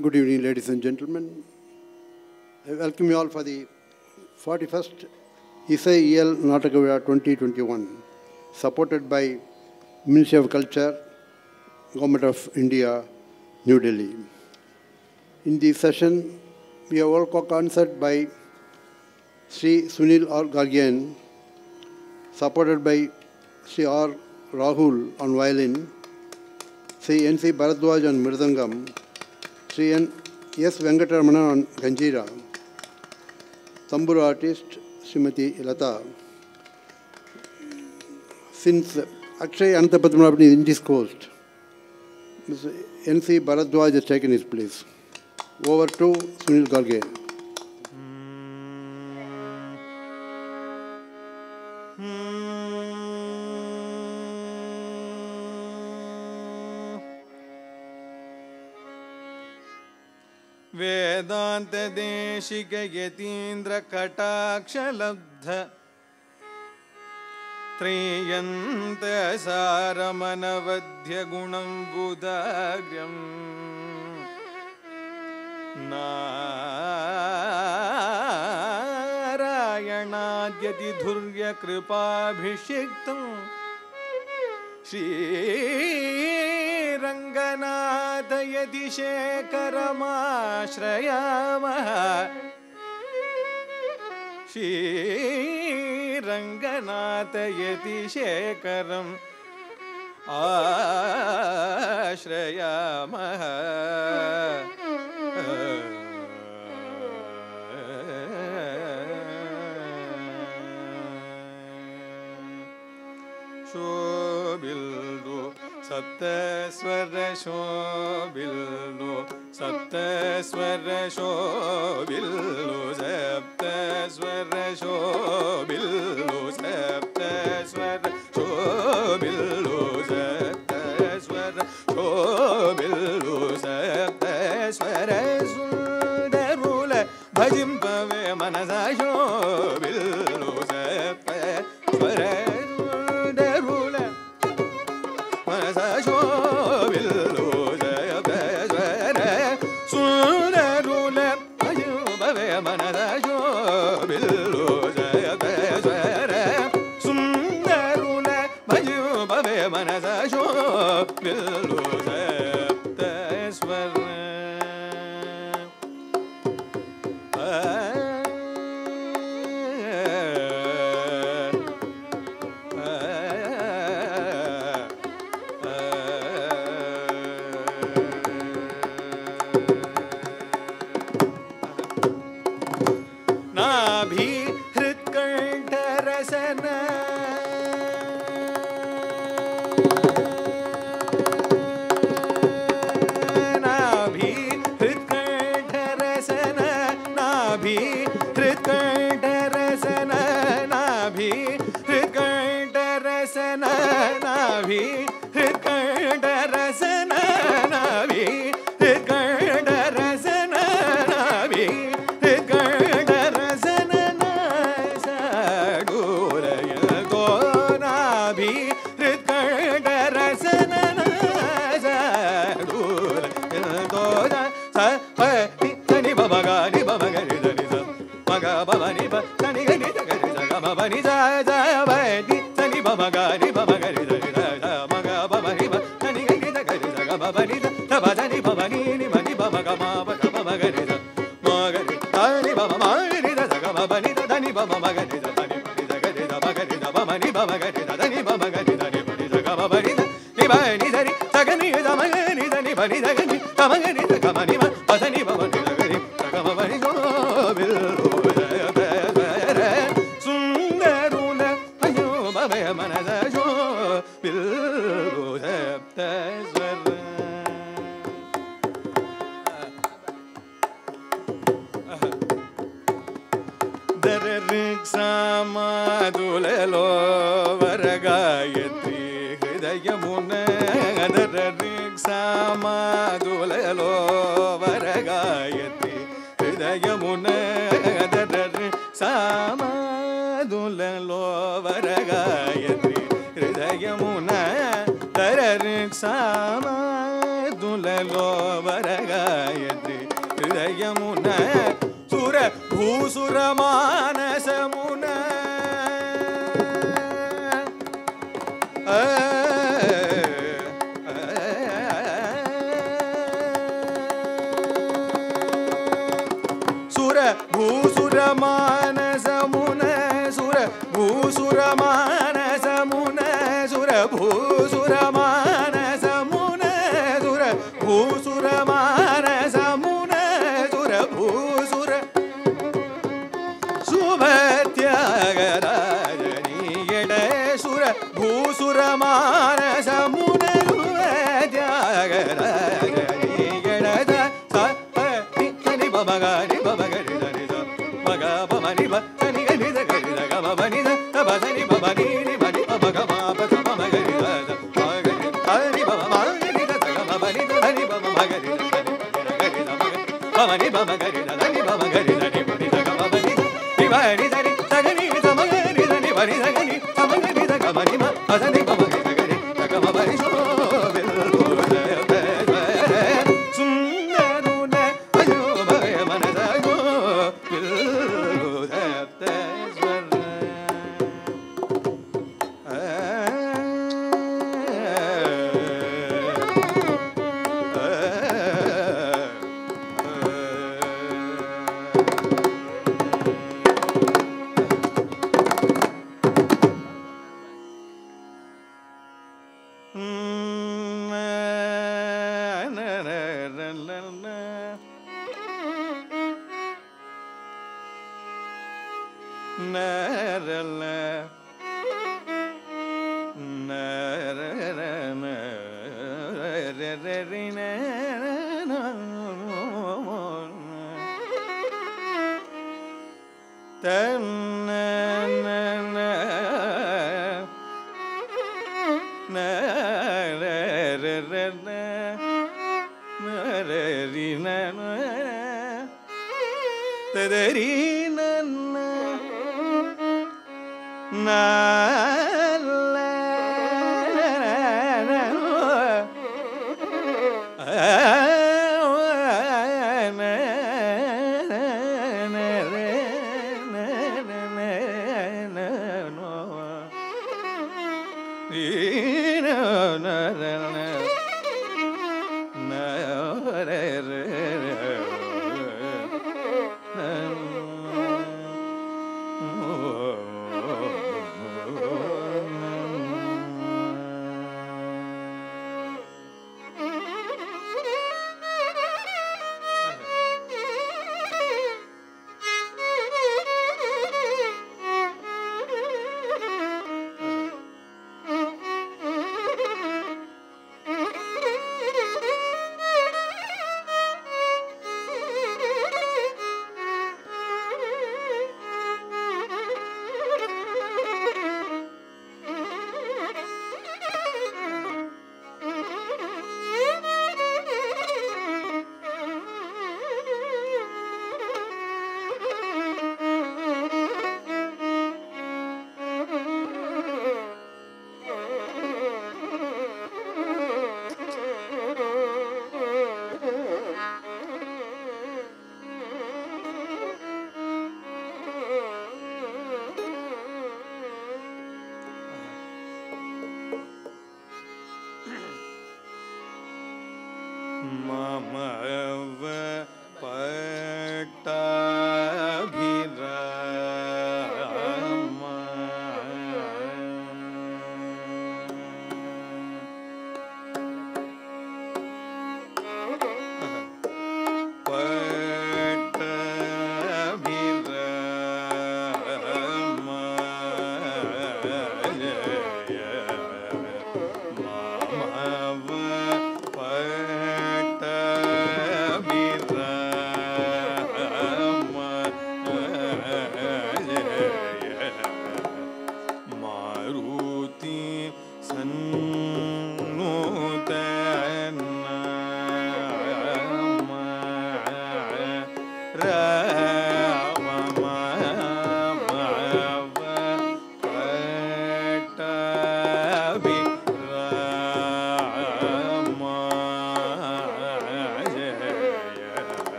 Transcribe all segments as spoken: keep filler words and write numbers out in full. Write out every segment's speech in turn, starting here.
Good evening, ladies and gentlemen. I welcome you all for the forty-first Isai Iyal Natakavila twenty twenty-one, supported by Ministry of Culture, Government of India, New Delhi. In this session, we have all co-concert by Sri Sunil R. Gargian, supported by Sri R. Rahul on violin, Sri N C Bharadwaj on mridangam, Sri N S Venkataramanan on ganjira, tambur artist Srimati Lata. Since Akshay Ananthapadmanabhan is indisposed, Mister N C Bharadwaj has taken his place. Over to Sunil Gargian. वेदांत देशिक यतीन्द्र कटाक्ष लब्ध त्रियंत सारमनवध्य गुणं बुधाग्र्यं नारायणाद्यति धुर्य कृपाभिषिक्तं श्री रंगनाथ यदि शेखरमाश्रयामः श्री रंगनाथ यदि शेखरम् आश्रयामः शोभिल्लु सप्तस्वर शोभिल्लु सप्तस्वर शोभिल्लु सप्तस्वर शोभिल्लु सप्तस्वर शोभिल्लु सप्तस्वर शोभिल्लु सप्तस्वर सुंदरुल भजिंपवे मनसा शोभिल्लु सप्तस्वर सुंदरुल मनसा शोभिल्लु सप्तस्वर सुंदरुल भजिंपवे मनसा शोभिल्लु सप्तस्वर सुंदरुल भजिंपवे मनसा शोभिल्लु सप्तस्वर नाभि हृत्कण्ठ रसन नाभि हृत्कण्ठ रसन नाभि हृत्कण्ठ रसन नाभि हृत्कण्ठ रसन नाभि हृत्कण्ठ रसन नाभि हृत्कण्ठ रसन नाभि మూలలో వరగాయత్రి హృదయమున సుర భూసుర మానసమున సుర భూసుర మానసమున సుర భూసుర మానసమున సుర భూసుర మానసమున సుర భూసుర మానసమున సుర భూసుర శుభత్యాగరాజనీయడ సుర భూసుర మానసమున శుభత్యాగరాజనీయడ సని బమగాని బమగరి దని మగ బమని బని గని గరి గ బమని బని బమని బని బమగ మా బ బమగరి ద మగరి హరి బమని ద బమని దని బమగరి గరి బమని బమగరి దని బమగరి దని బని ద బమని బని దని తగని సమగరి దని బని దని సమగరి ద గమని మ బని బమగరి గరి ద గమని శో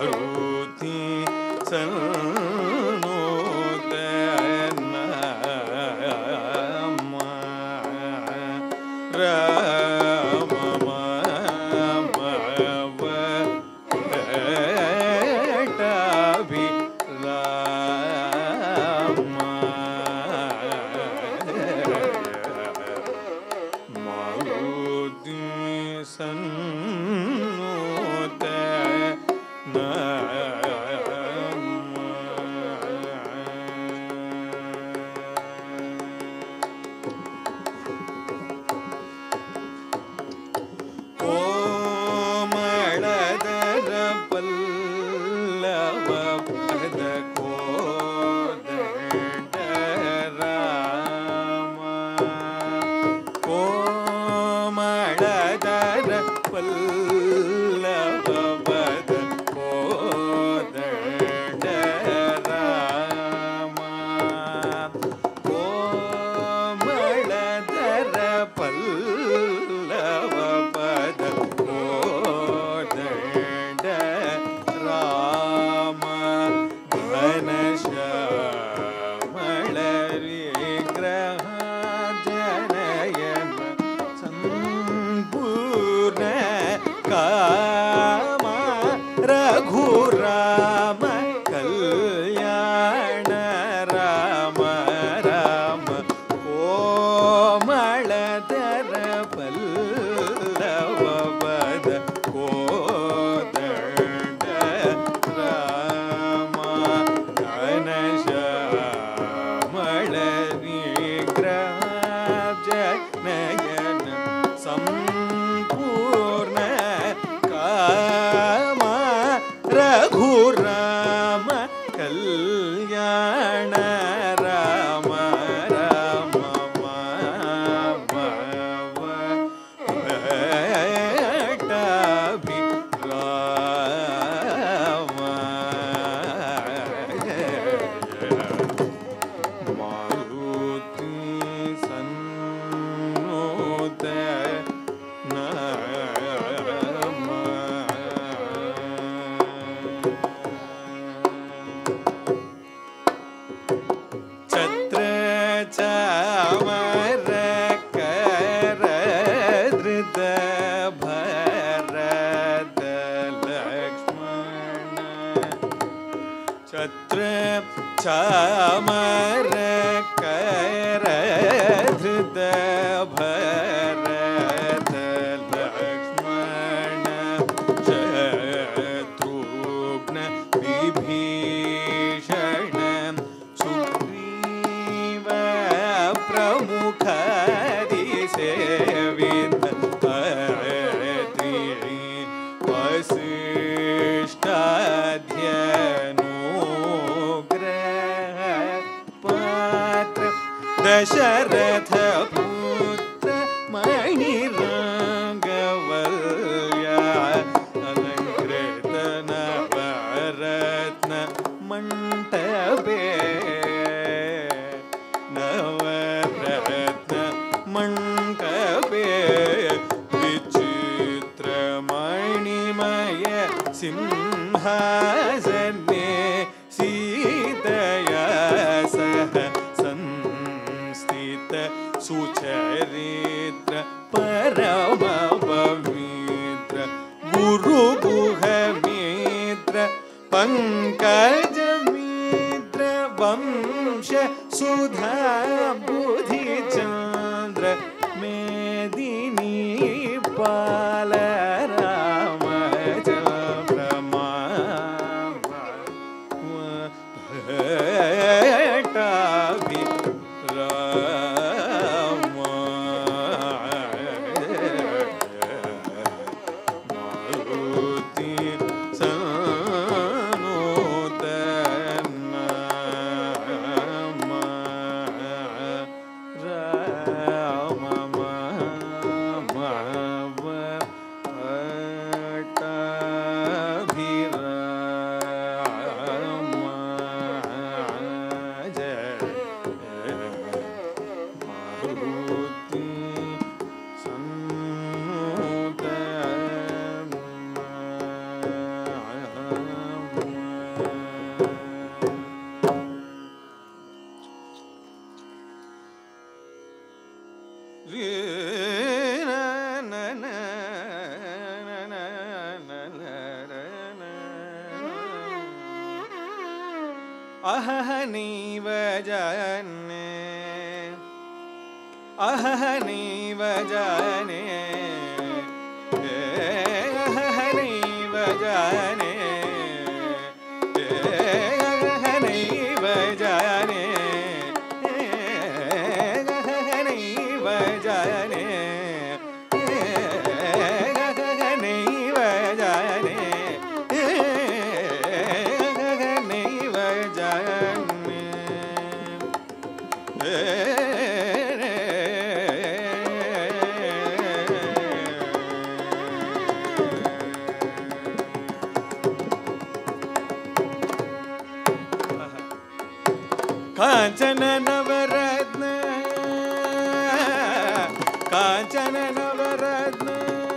मारुति सन्नुतनमा दशरथ पुत्र मणिरंगवल्या अलंकृत नवरत्न मंटपे नवरत्न मंटपे विचित्र मणिमय सिंहासने सीतया सह सुचरित्र परम पवित्र गुरु गुहमित्र पंकज मित्र वंश सुधा बुधि चंद्र मेदिनी पाल राम चंद्रमा अहनैव जाने अहनैव जाने अहनैव जाने अहनैव जाने अहनैव जाने अहनैव जाने अहनैव जाने कांचन नवरत्न कांचन नवरत्न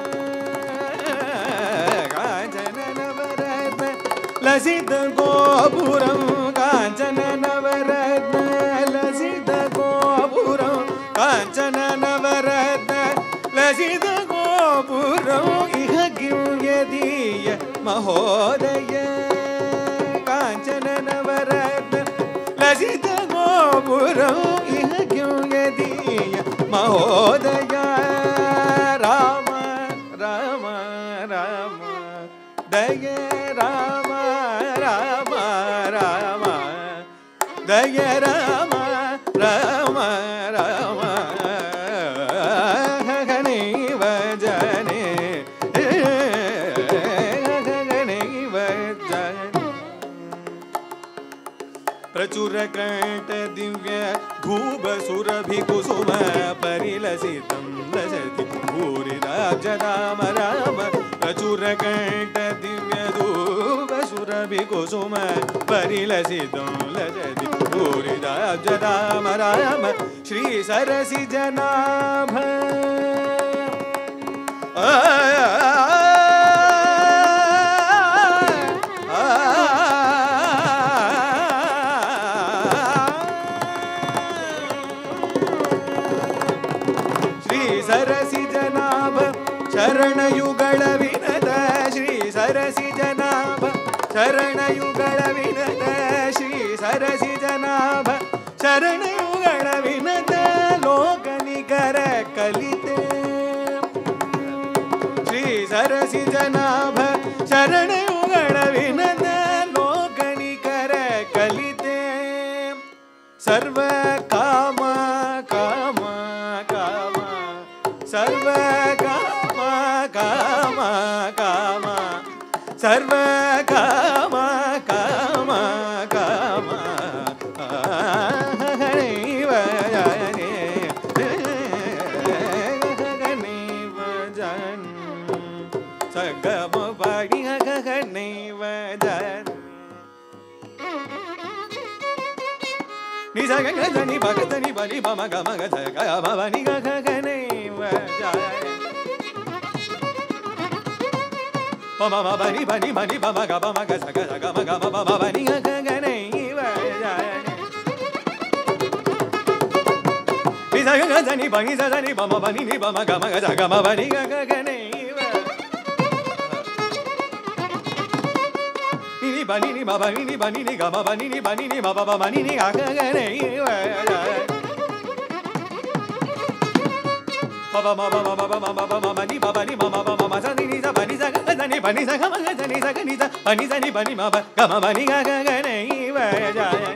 कांचन नवरत्न लसित गोपुरं कांचन नवरत्न लसित गोपुरं कांचन नवरत्न लसित गोपुरं इह किं यदीय महोदय कांचन नवरत्न लसित गोपुरं इह क्यों यदीय महोदय राम राम राम दय राम राम राम दय राम राम राम अहनैव जाने अहनैव जाने प्रचुर कंठ दिव्य भूप सुरभि कुसुम परिलसितं लसति भूरिदाब्जदाम राम प्रचुर कंठ दिव्य धूप सुरभि कुसुम परिलसितं लसति भूरिदाब्जदाम राम श्री सरसि जनाभ सरसि जनाभ शरणयुगल विनत श्री सरसि जनाभ शरणयुगल विनत श्री सरसि जनाभ शरणयुगल विनत लोकनिकर कलिते श्री सरसि जनाभ शरणयुगल विनत लोकनिकर कलिते सर्व काम काम काम सर्व काम काम काम सर्व काम काम काम अहनैव जाने अहनैव जाने सगम पाणि अहनैव जाने निसा ग नी भगत नि बलि मम गम ग ग भवनि ग ग नैव जाने पम म बनि बनि बनि पम ग पम ग ग ग म ग म पम बनि ग ग नैव जाने निसा ग नि बनि स नि पम बनि नि पम ग म ग ग म बनि ग ग नैव नि बनि नि म बनि नि बनि नि ग म बनि नि बनि नि म प प बनि नि ग ग नैव जाने प प म प म प म प म म नि प प नि म म प म म स नि नि स बनि स ग स नि बनि स ग म ग स नि स ग नि स बनि स नि बनि म प ग म बनि ग ग ग नैव जाने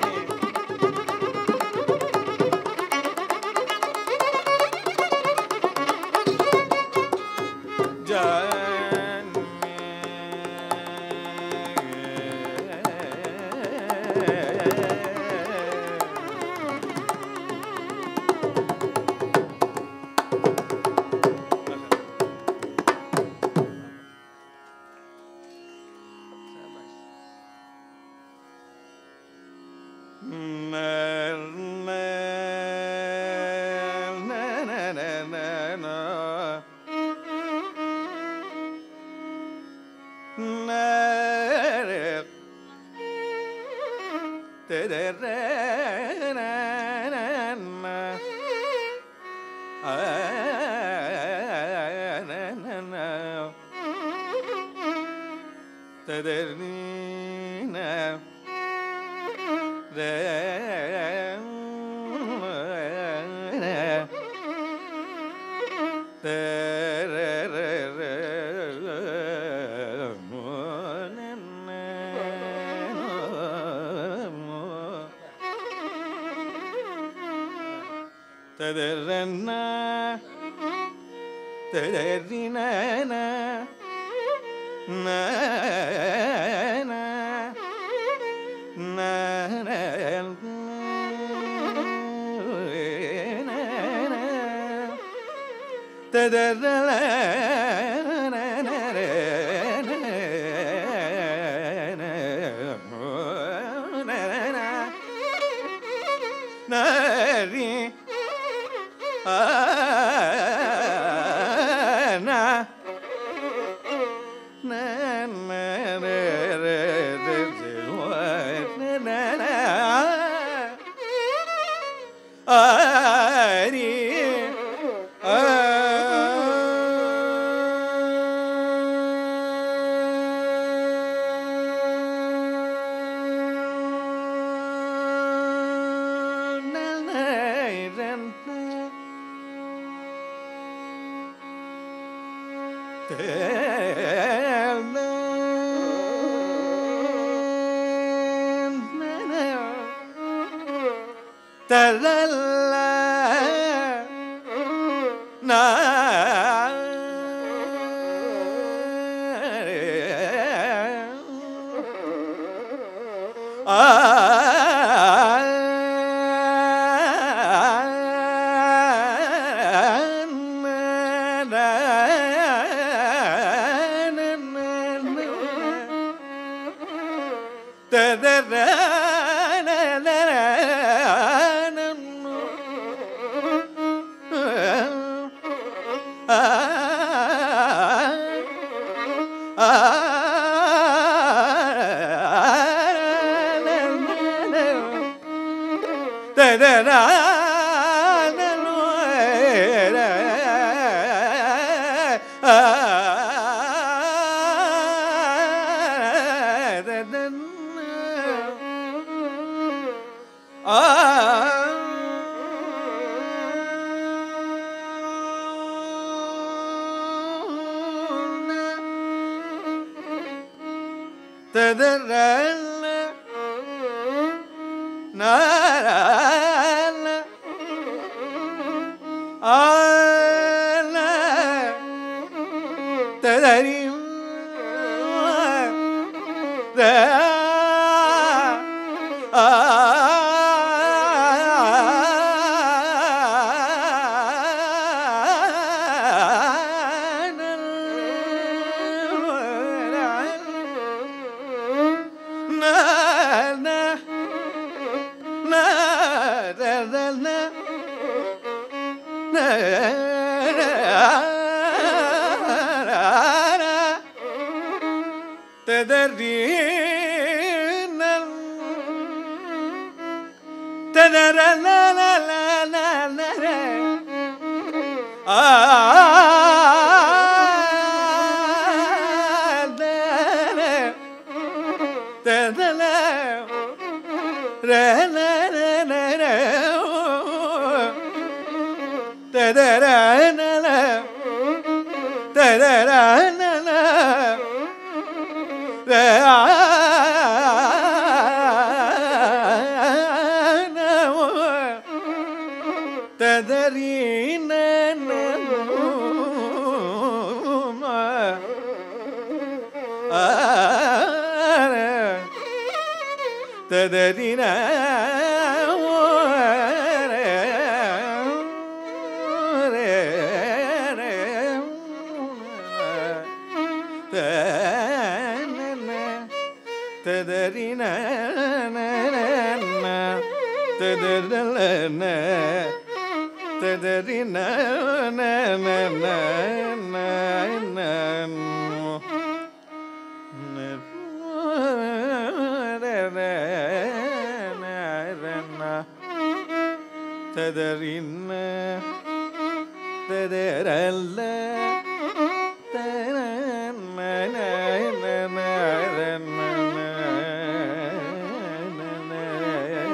na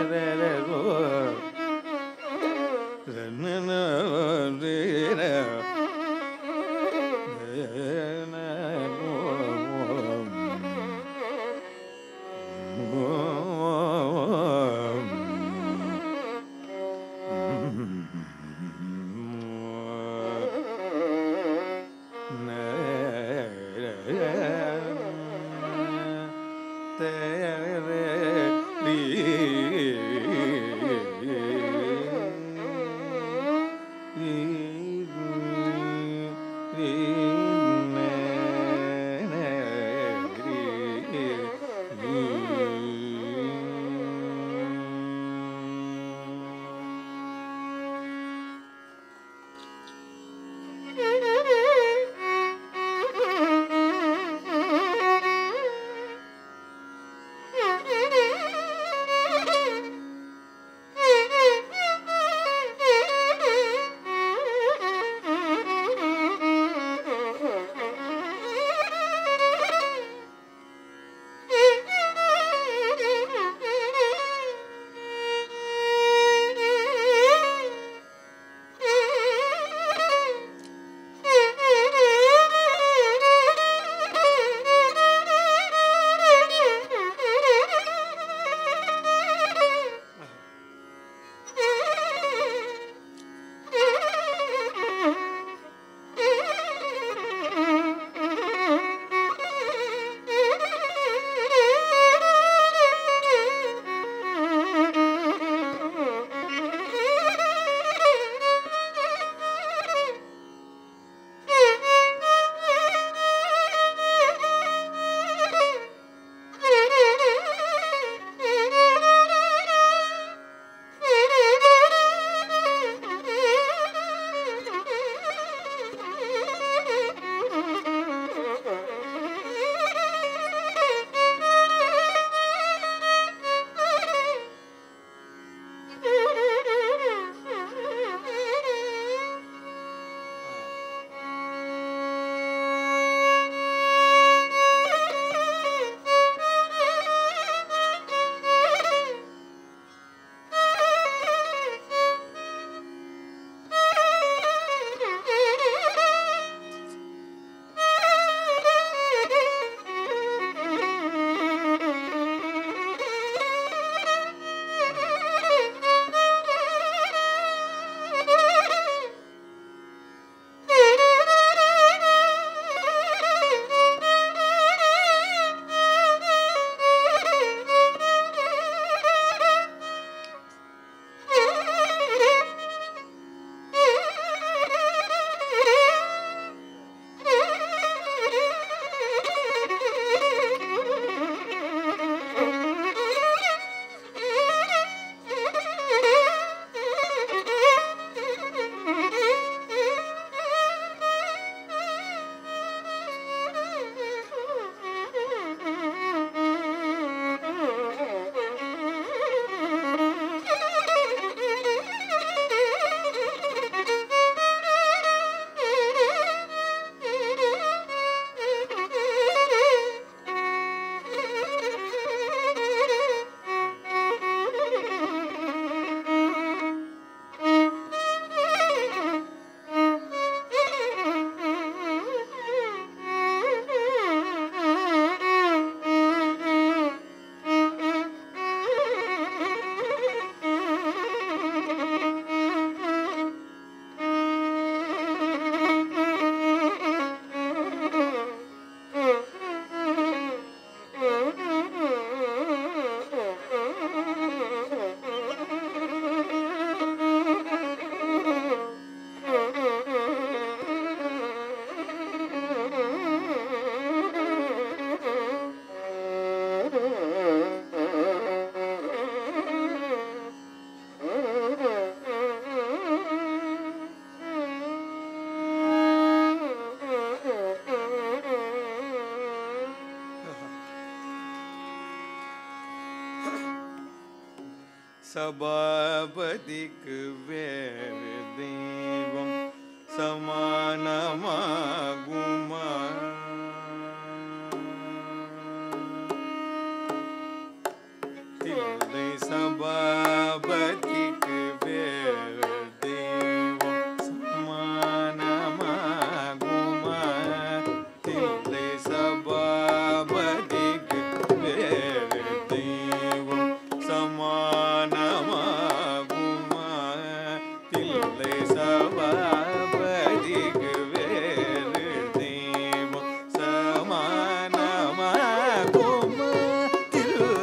சபாபதிக்கு வேறு தெய்வம் சமானமாகுமா? தில்லை சபாபதிக்கு வேறு தெய்வம் சமானமாகுமா? தில்லை சபாபதிக்கு வேறு தெய்வம் சமானமாகுமா? தில்லை சபாபதிக்கு வேறு தெய்வம் சமானமாகுமா? தில்லை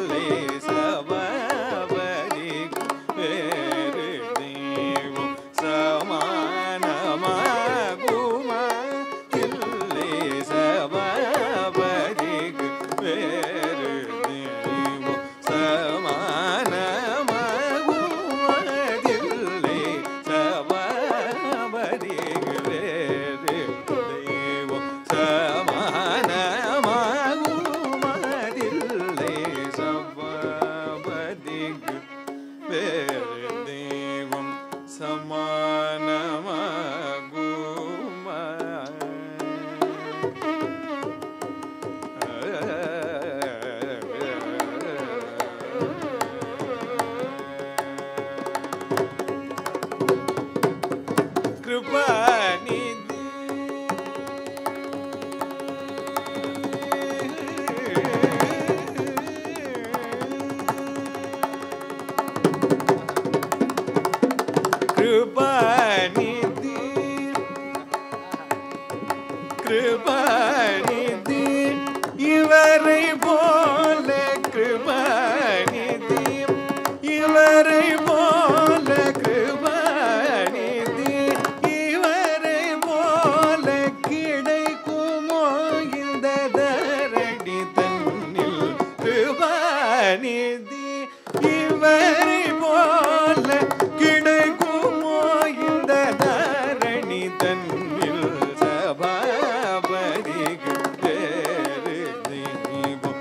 நிதி இவரை போல கிடைக்குமோ இந்த தரணி தன்னில் சபாபதிக்கு வேறு தெய்வம்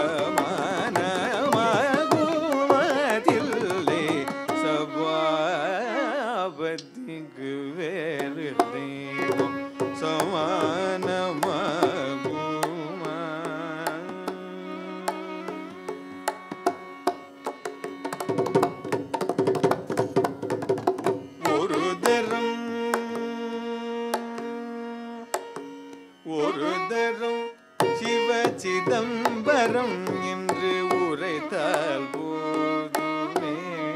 சமானமாகுவதில்லை சபாபதிக்கு வேறு தெய்வம் சமானமாகுமா. ஒரு தரம் ஒரு தரம் சிவ சிதம்பரம் என்று உரைத்தால் போதுமே.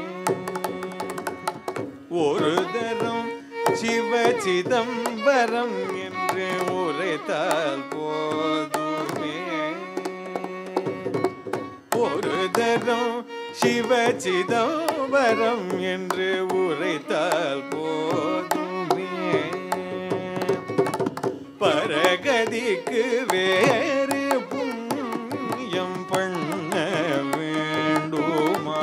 ஒரு தரம் சிவ சிதம்பரம் என்று உரைத்தால் போதுமே. ஒரு தரம் சிவ சிதம்பரம் என்று உரைத்தால் போதுமே. பரகதிக்கு வேறு புண்ணியம் பண்ண வேண்டுமா?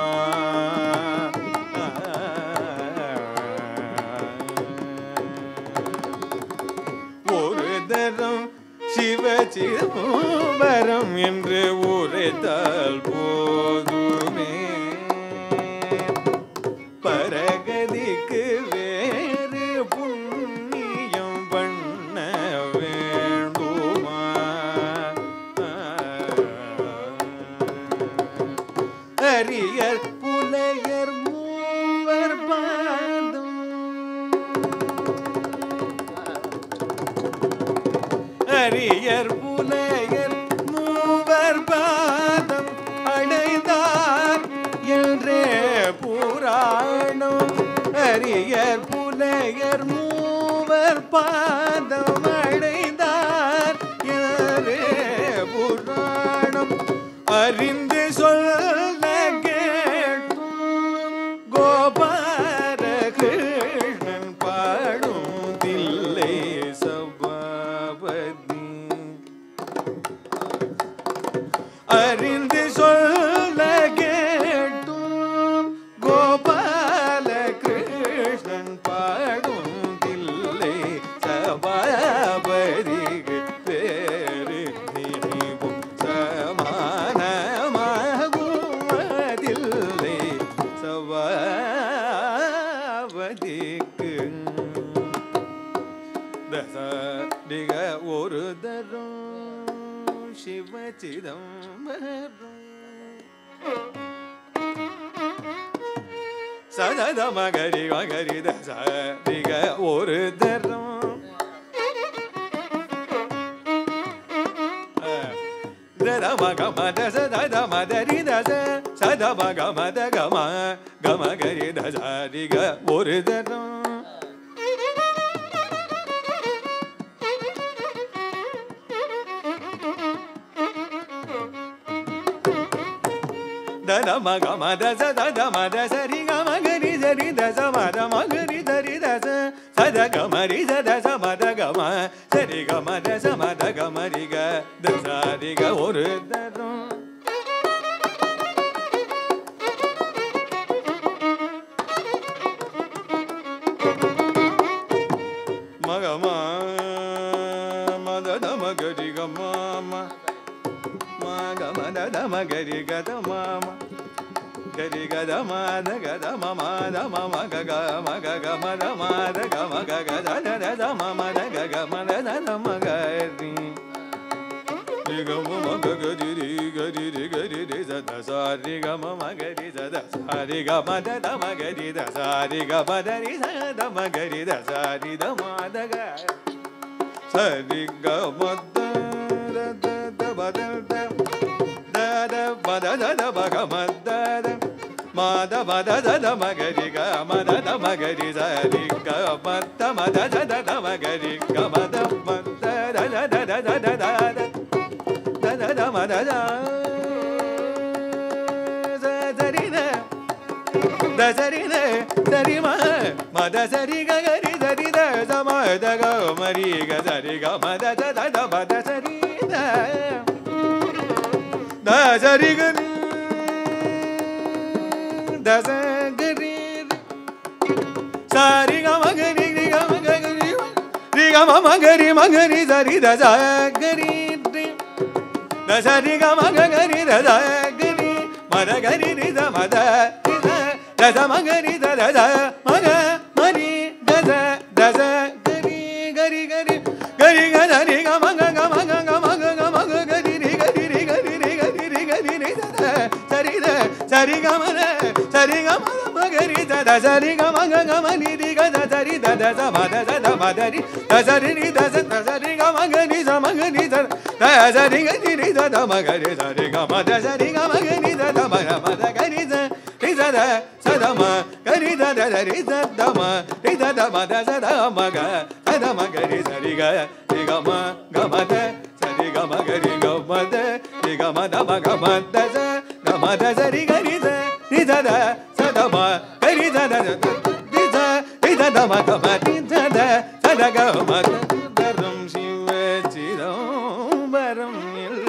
ஒரு தரம் சிவ சிதம்பரம் என்று உரைத்தால் போதுமே. பரகதிக்கு வேறு புண்ணியம் பண்ண வேண்டுமா? அரியர் புலையர் மூவர் பாதம் அரியர் புலையர் மூவர் பாதம் அடைந்தார் என்றே புராணம். அரியர் புலையர் மூவர் பாதம் அடைந்தார் என்றே புராணம். அறிந்து சொல்ல கேட்டும் கோபால கிருஷ்ணன் பாடும் தில்லை சபாபதி. அறிந்து சொல்ல கேட்டும் கோபால கிருஷ்ணன் பாடும் தில்லை சபாபதிக்கு வேறு தெய்வம் சமானமாகுவதில்லை சபாபதிக்கு. தசடிக ஒரு தரம் சிவ சிதம்பரம் சதத மகரி மகரி தசடிக ஒரு தரம் தத மக மத சத மதரி தச சத மக மத கம கம கரி தசடிக ஒரு தரம். தத மக மத சத மத சரி கம கரி சரி தச மத மகரி சரி தச சத கமரி சத சமத கம சரி கம தச மத கமரி க தசரி க ஒரு தரம். மகமா மத மகரி கம மத மகரி கத மாம கரி கத மாத கத மத மம கக மக கமத மாத கம கக தத தத மம கக கமத தத மகரி கம மக கரி கரி கரி ரி சத சாரி கம மகரி சத சாரி கம தத மகரி த சாரி கம தரி சத மகரி த சாரி த மாத க சரி கம த த பத மத தத மக மத மத மத தத மகரி க மத த மகரி சரி க மத மத தத மகரி க மத மத தத தத தத தத தத மத சரி த சரி த சரி ம மத சரி க கரி சரி த சம த க மரி க சரி க மத தத மத சரி த த சரி க दस गरी सारी ग मगरी रि ग मगरी रि ग मगरी मगरी सरी दस गरी दस रि ग मगरी दस गरी मद गरी रि द मद दस मगरी द दस मग मरी दस दस गरी गरी गरी गरी ग रि ग मग ग मग ग मग ग मग गरी रि गरी रि गरी रि गरी रि गरी रि द सरी द सरी ग म सरी ग म मगरी द दस रि ग मग ग मनी रि ग द सरी द दस म द द म द रि दस रि रि दस दस रि ग मगरी स मगरी द दस रि ग रि रि द द मगरी स रि ग म दस रि ग मगरी द द म म द गरी द रि द द स द म गरी द द रि द द म रि द द म द स द म ग द द म गरी स रि ग रि ग म ग म द स रि ग म गरी ग म द रि ग म द म ग म द स ग म द स रि ग रि द रि द द स द म गरी द द रि द रि द द म ग म रि द द स द ग म द தரும் சிவ சிதம்பரம்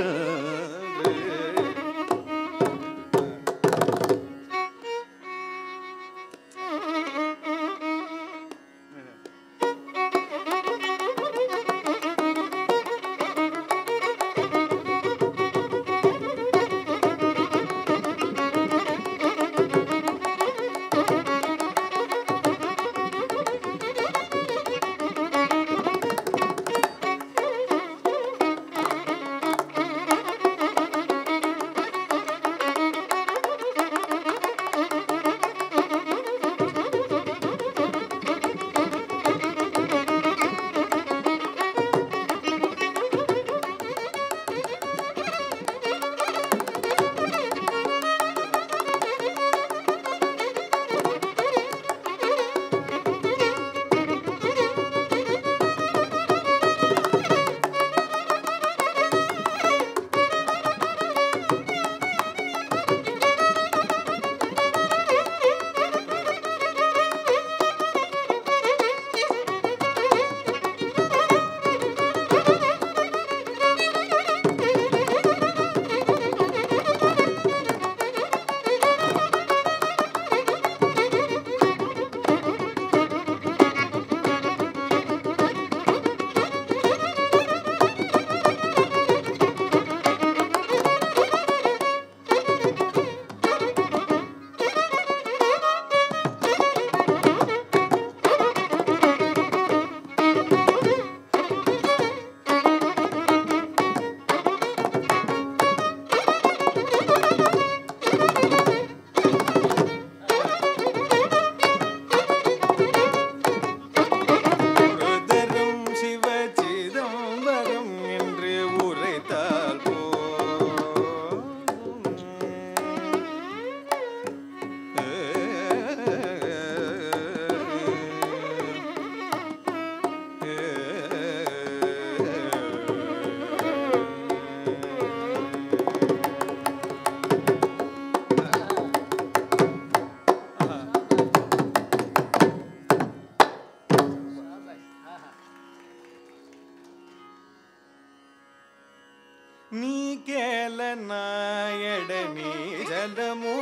నీకేలనాయడని జలము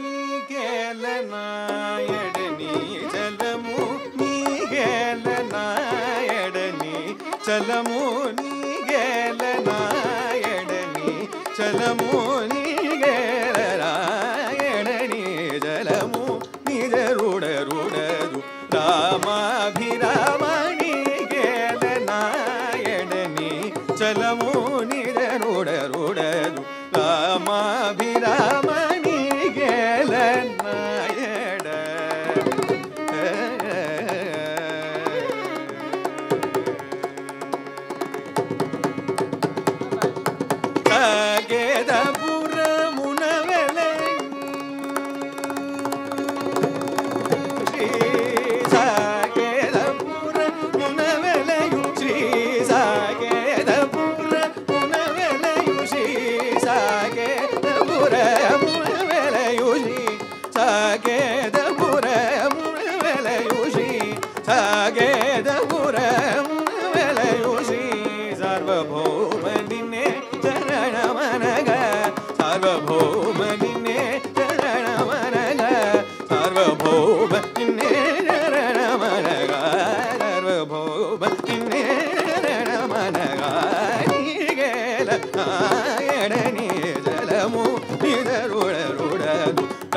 నీకేలనాయడని జలము నీకేలనాయడని చలము నీకేలనాయడని చలము నీకేలనాయడని జలము నిజరుడ రుడరు రామాభిరామ నీకేలనాయడని చలము నిజరుడ రుడరు రామాభిరామ నీకేలనాయడ సాగేదపురమున వెలయు శ్రీ సాగేదపురమున వెలయు శ్రీ సాగేదపురమున వెలయు శ్రీ సాగేదపురమున వెలయు శ్రీ సాగేదపురమున వెలయు శ్రీ సాగేదపురమున వెలయు శ్రీ సార్వభౌమ నిన్నే చరణమనగ సార్వభౌమ నిన్నే చరణమనగ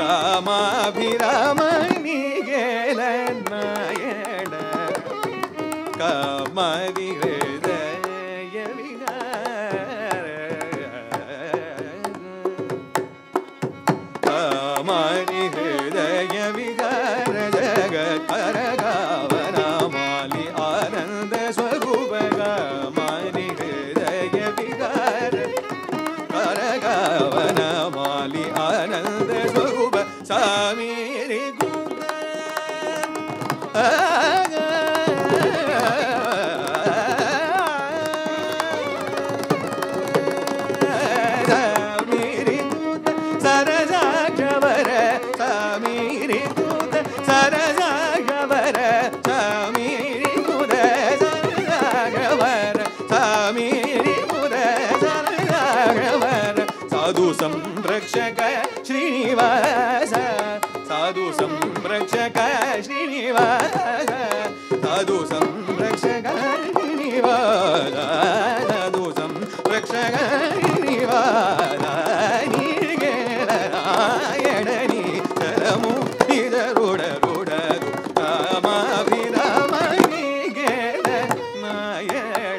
ಕಾಮಾಭಿರಾಮನಿಗೆ ನಾಯಣ ಕಾಮದಿ ಹೃದಯ ವಿಹಾರ ಕಾಮದಿ ಹೃದಯ ವಿಹಾರ ಜಗತ್ಪರ ಗಾವನ ಮಾಲಿ ಆನಂದ ಸ್ವರೂಪ ಕಾಮದಿ ಹೃದಯ ವಿಹಾರ ಕರ ಗಾವನ ಮಾಲಿ ಆನಂದ ಸ್ವರೂಪ ಸಾಮೀರಿ ಗುಣ ಸಾಮೀರಿ ಗುಣ ಸರಜಾಗವರ ಸಾಮೀರಿ ಗುಣ ಸರಜಾಗವರ ಸಾಮೀರಿ ಗುಣ ಸರಜಾಗವರ ಸಾಮೀರಿ ಗುಣ ಸರಜಾಗವರ ಸಾಧು ಸಂರಕ್ಷಕ ಶ್ರೀನಿವಾಸ ಸಾಧು ಸಂರಕ್ಷಕ ಶ್ರೀನಿವಾಸ ಸಾಧು ಸಂರಕ್ಷಕ ಶ್ರೀನಿವಾಸ ಸಾಧು ಸಂರಕ್ಷಕ ಶ್ರೀನಿವಾಸ ನೀಗೆ ನಾರಾಯಣನಿ ತರಮು ನಿಜರುಡ ರುಡರು ಕಾಮಾಭಿರಾಮನಿಗೆ ನಾಯಣ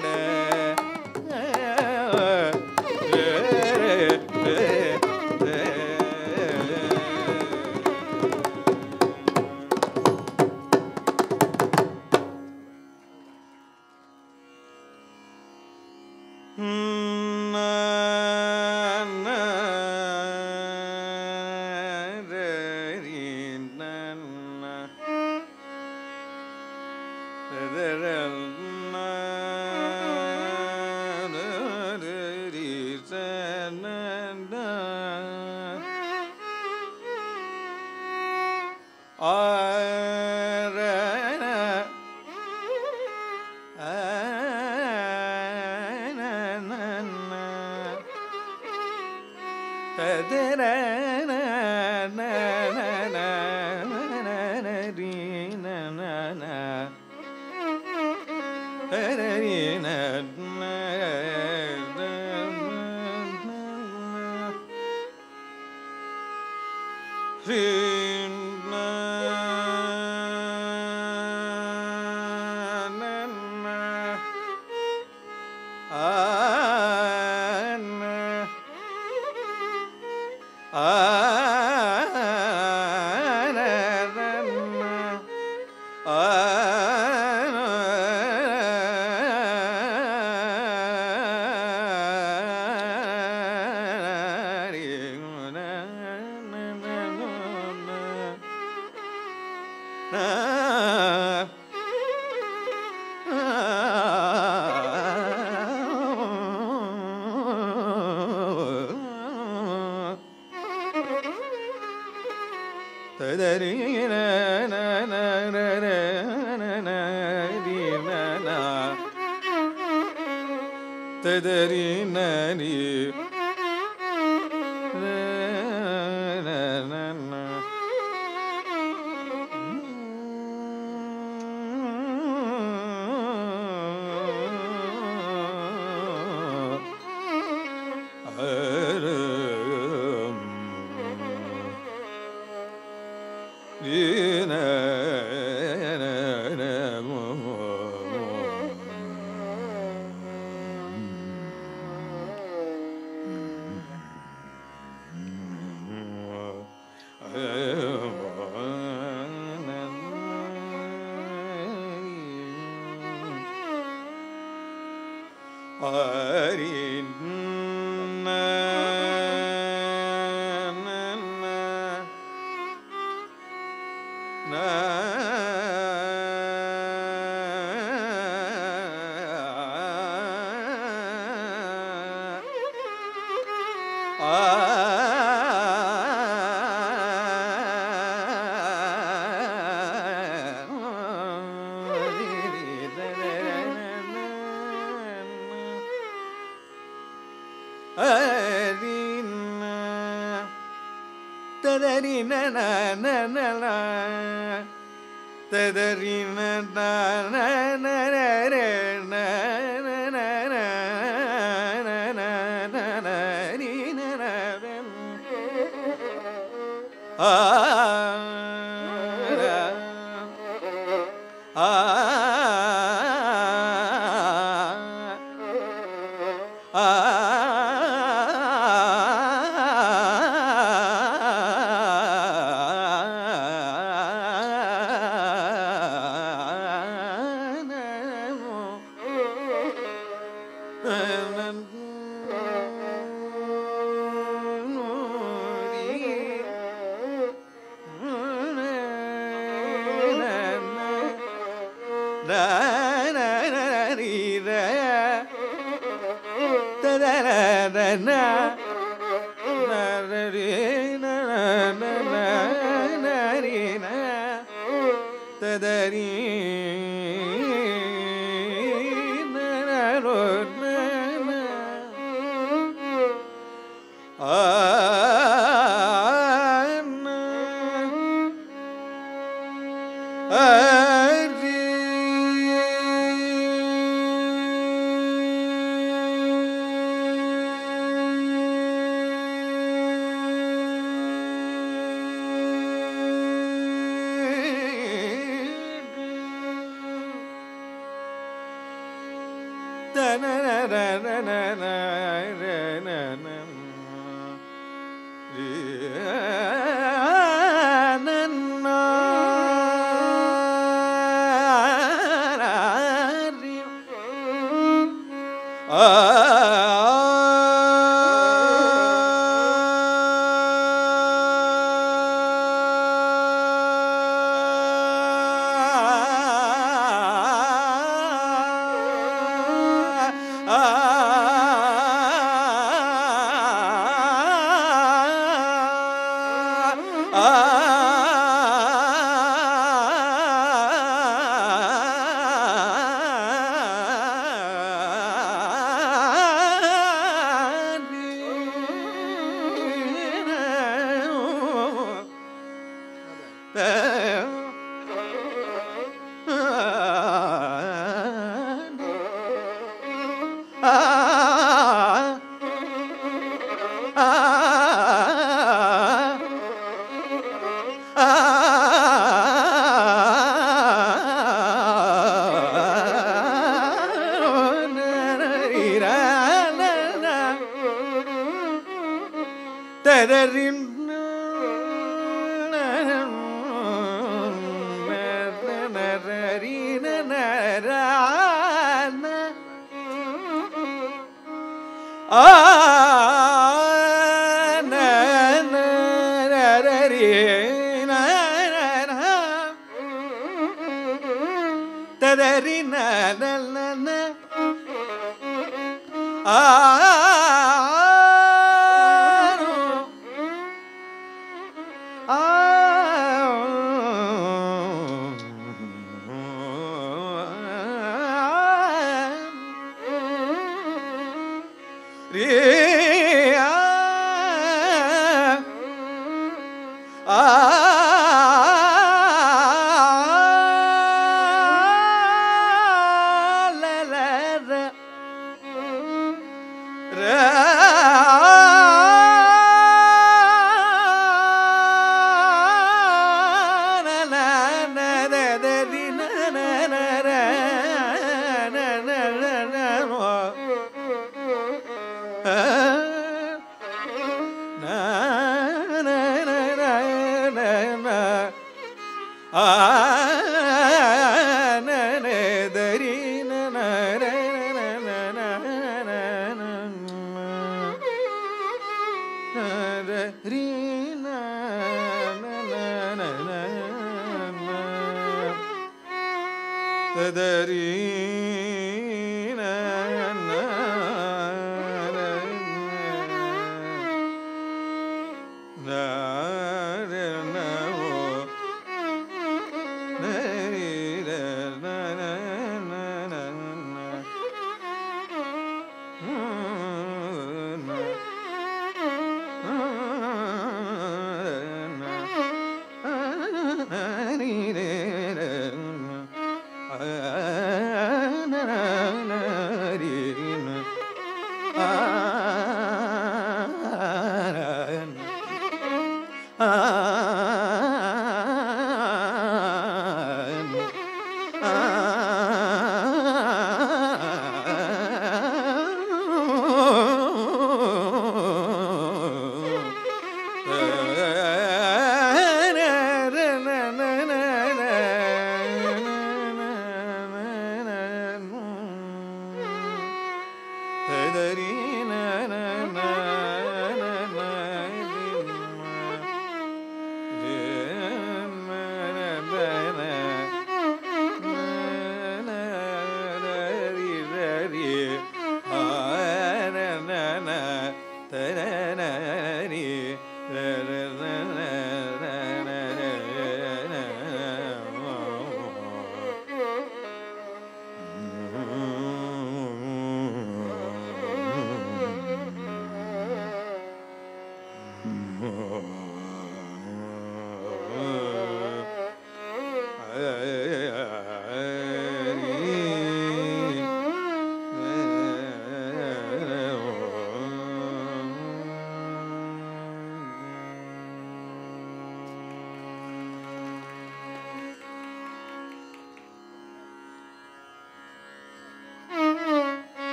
Ah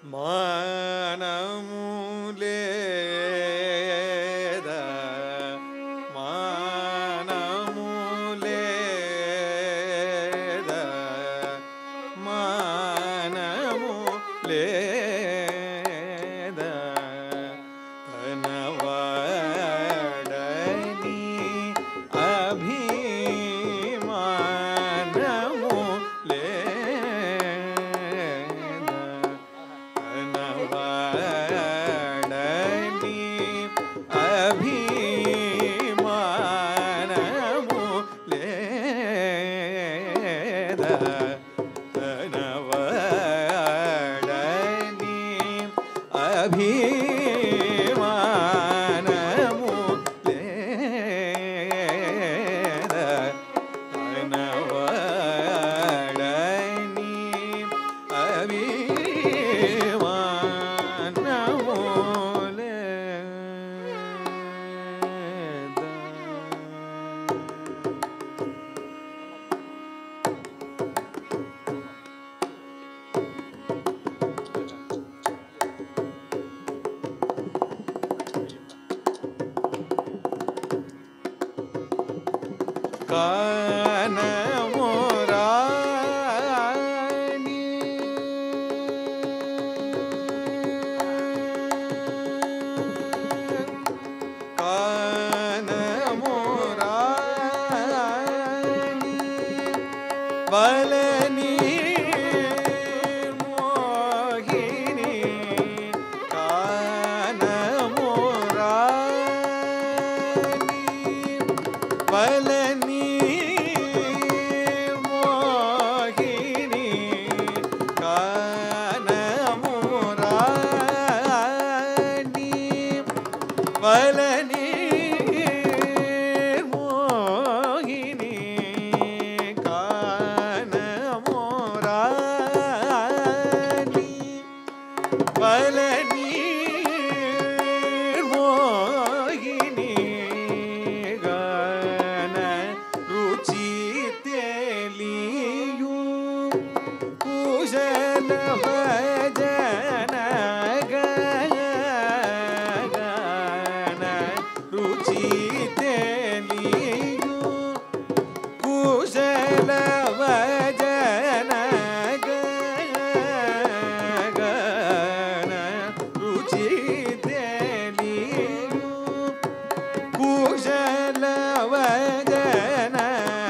మానములేద మానములేద మానములేద తనవాడని అభిమానము కానమోరాణి కానమోరాణి వలని మోహిని కానమోరాణి వలని వలని మోహిని కానమోరాణి వలని మోహిని గాన రుచి తెలియు కుశల భజన రుచి తెలియు కుశల భజన రుచి తెలియు కుశల భజన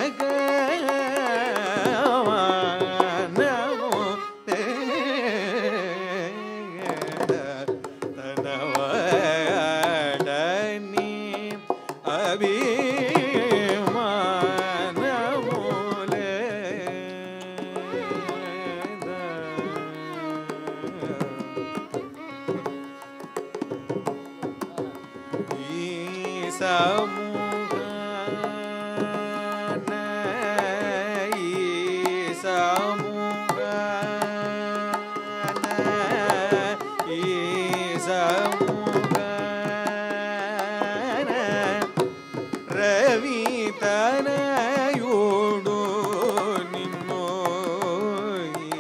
తనవాడని అభిమానములేద ఈ సమూహాన ఈ సమూహాన ఈ సమూహాన రవి తనయుడు నిన్ను ఈ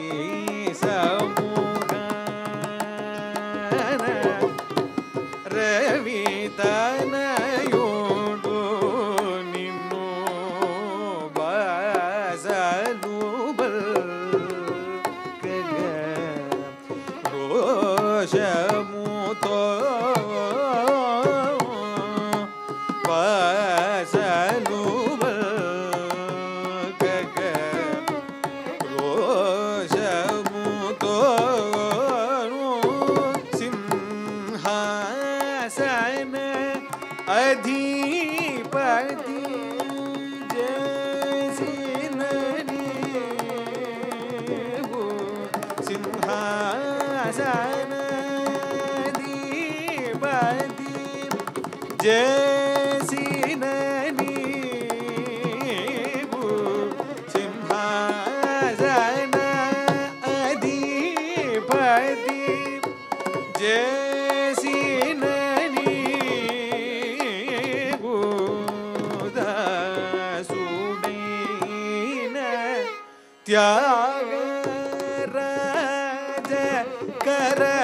సమూహాన రవి తనయుడు నిన్ను బాసలు బల్కగ రోషముతో బాసలు బల్కగ రోషముతో సింహాసన అధిపతి జసిన నీవు సింహాసన అధిపతి జసిన నీవు సింహాసన అధిపతి జసిన నీవు దాసుడైన త్యాగరాజ కర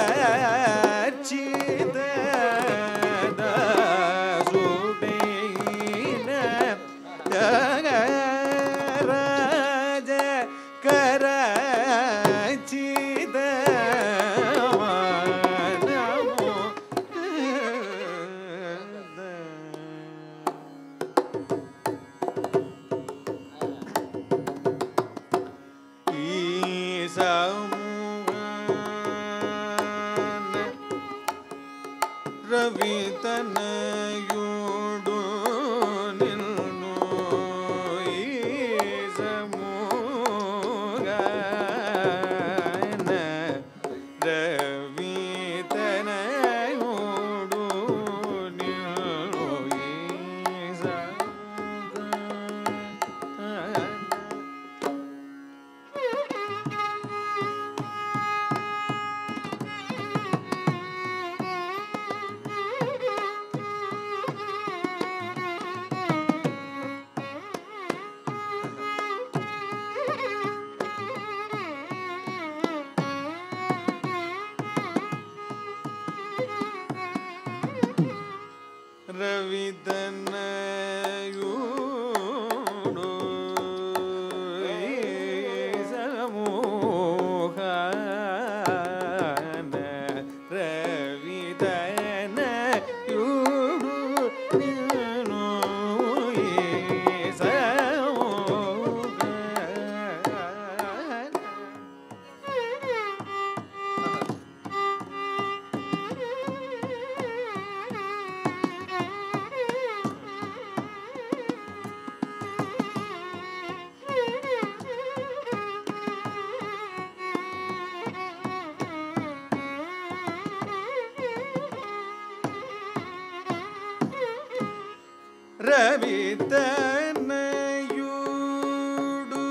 ರವಿತನಯುಡು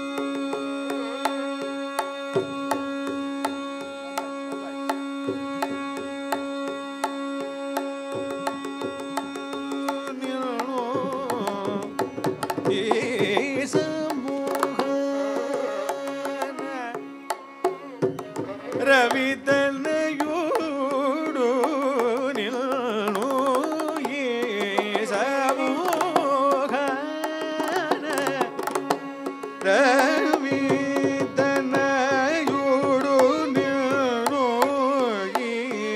ರವಿತನಯುಡು ನಿಲ್ನು ಈ ಸಮೂಹನ ರವಿತನಯುಡು ನಿಲ್ನು ಈ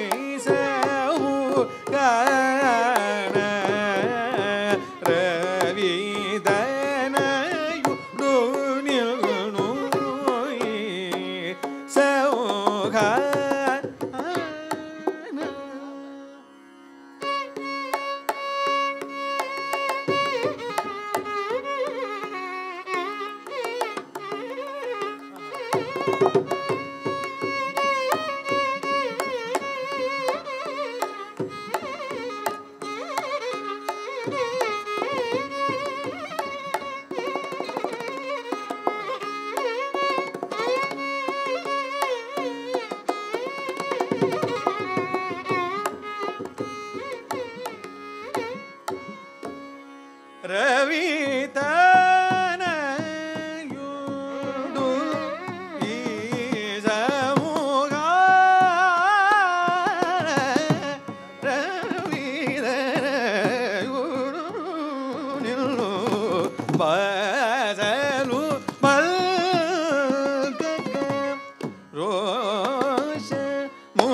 ಸಮೂಹನ ರವಿತನಯುಡು ನಿಲ್ನು ಈ ಸಮೂಹನ ರವಿತನಯುಡು ಈ ಸಮೂಹನ ರವಿತನಯುಡು ನಿಲ್ನು ಬಸಲು ಮಲ್ಕಕ ರೋಷ ಮೂ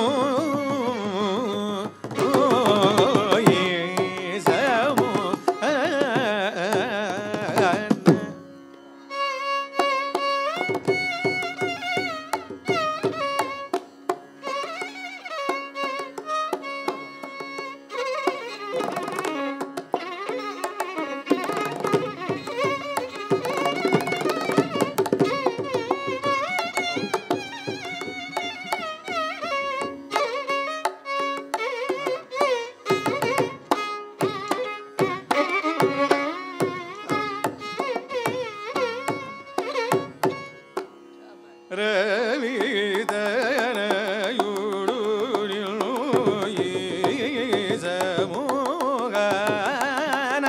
ರವಿತನಯುಡು ನಿಲ್ನು ಈ ಸಮೂಹನ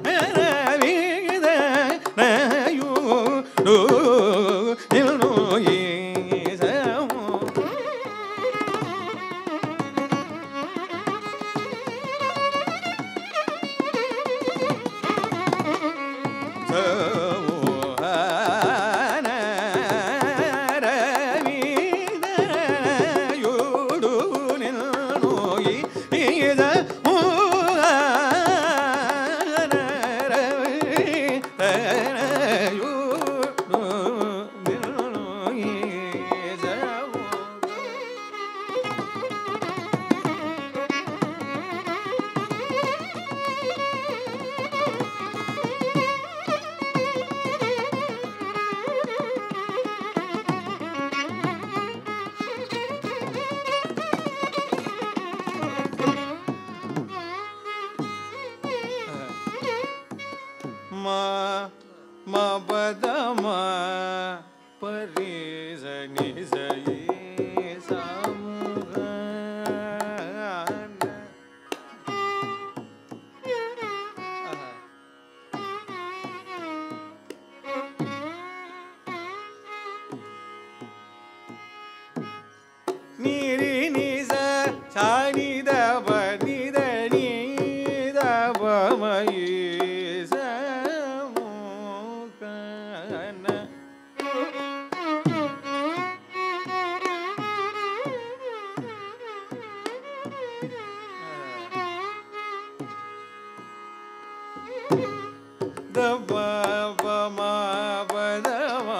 ರವಿತನಯುಡು ನಿಲ್ನು ಈ ಸಮೂಹ ma bada ma pari sa ni sa ye samugana ni ri ni sa sa ni da ba ni da ni da ba ma ye da ba ba ma ba da ma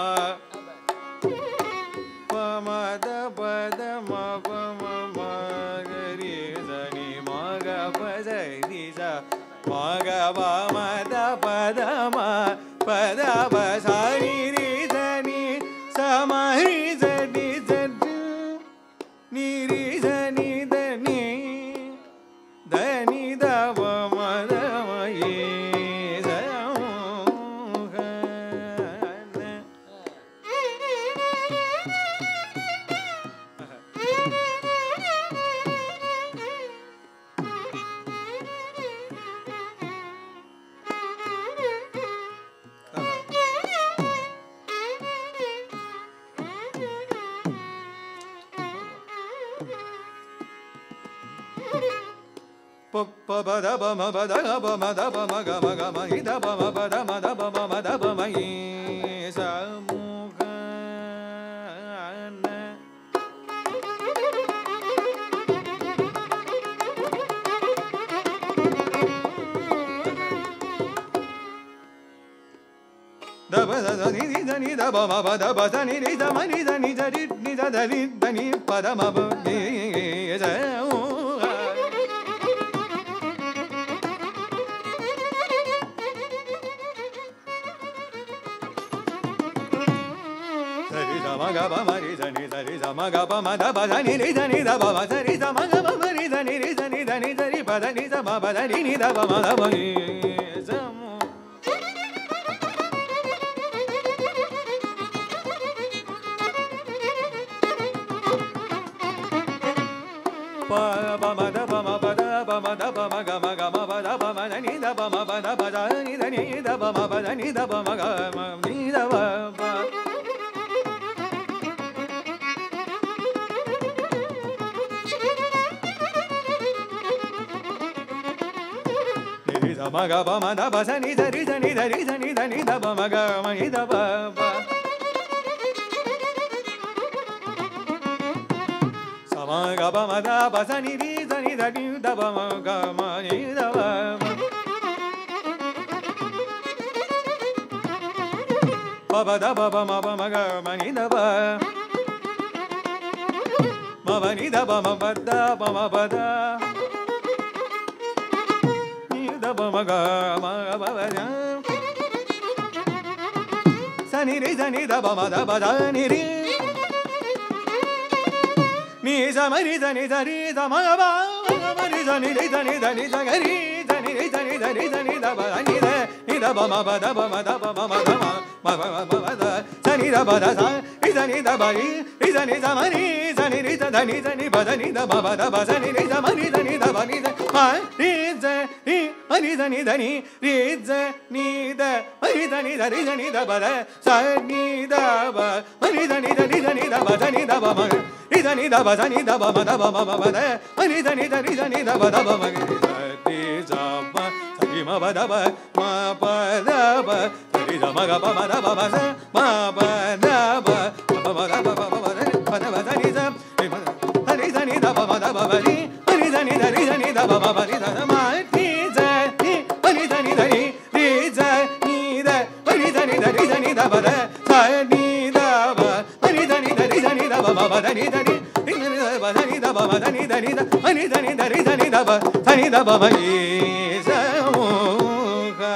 pa ma da ba da ma pa ma ma ga ri sa ni ma ga pa sa ni sa ma ga ba ma da pa da ma pa da ba sa ni ri sa ni sa ma ri sa ni sa ni ri sa ni da ni da ni da ba ma da ma ye Papa Bama Bada Bama da Bama Gama Gama Ida Bama Bada Mada Bama Mada Bama Isa Mukhana Da Bada Da Ni Da Ni Da Bama Bada Bada Ni Da Ma Ni Da Ni Da Ni Ni Da Da Ni Da Ni Pada Ma Ba Isa Maga ba mari zani zari za maga ba ma da ba zani ni zani da ba ma zari za maga ba mari zani ni zani zani zari ba zani za ma ba zani ni da ba ma da ba za mu pa ba ma da ba ma ba da ba ma da ba ma ga ma ga ma ba da ba ma zani da ba ma ba da ba zani zani da ba ma ba zani da ba ma ga ma ni da ba ba Maga ba ma da ba sa ni da ri da ni da ri da ni da ni da ba ma ga ma ni da ba ba sa ma ga ba ma da ba sa ni ri da ni da ni da ba ma ga ma ni da ba ba ba da ba ba ma ba ma ga ma ni da ba ma ba ni da ba ma ba da ba ma ba da ba ma ga ma ba ba ja sa ni re sa ni da ba ma da ba da ni re ni sa ma ri sa ni sa ri sa ma ba ma ri sa ni re sa ni da ni sa ga ri sa ni re sa ni da ri sa ni da ba ni da ni da ba ma ba da ba ma da ba ma ma da ma ma ba ba ba da sa ni da ba da sa ri sa ni da ba ri ri sa ni sa ma ri sa ni ri sa da ni sa ni ba da ni da ba ba da ba sa ni ri sa ma ri sa ni da ba ni da ma ri sa ri ni da ni da ni ri sa ni da ma ri da ni da ri sa ni da ba da sa ni da ba ma ri da ni da ri sa ni da ba sa ni da ba ma ri da ni da ba sa ni da ba ma da ba ma ma ba da ma ri da ni da ri sa ni da ba da ba ma ri sa ma sa ri ma ba da ba ma ba da ba sa ri da ma ga ba ma da ba ma sa ma ba da ba ba ma da ba ba ba da ba da ba sa ni sa ri ma sa ri sa ni da ba ma da ba ba ri ma ri sa ni da ri sa ni da ba ma ba ri da ma ri sa ni ma ri sa ni da ri ri sa ni da ma ri sa ni da ri sa ni da ba da sa ni da ba ma ri sa ni da ri sa ni da ba ma ba da ni da ri ri sa ni da ba sa ni da ba ma da ni da ni da ma ri sa ni da ri sa ni da ba sa ni da ba ma ri sa mu ka